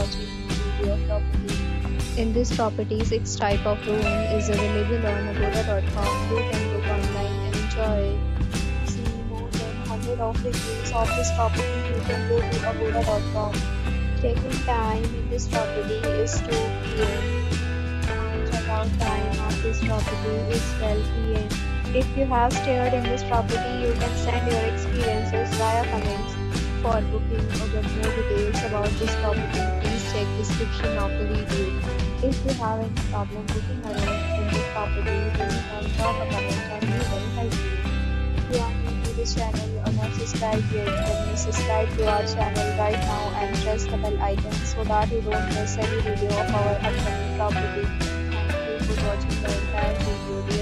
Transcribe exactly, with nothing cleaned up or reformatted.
watching the video of property. In this property, six type of room is available on agoda dot com. You can book online and enjoy. See more than one hundred of reviews of this property. You can go to agoda dot com. Check-in time in this property is two p m and check-out time of this property is twelve p m If you have stayed in this property, you can send your experiences via comments. For booking or get more details about this property, please check description of the video. If you have any problem booking a room in this property, then you can drop a comment and we will help you. If you are new to this channel or not subscribed yet, then you subscribe to our channel right now and press the bell icon so that you don't miss any video of our upcoming property. Thank you for watching the entire video.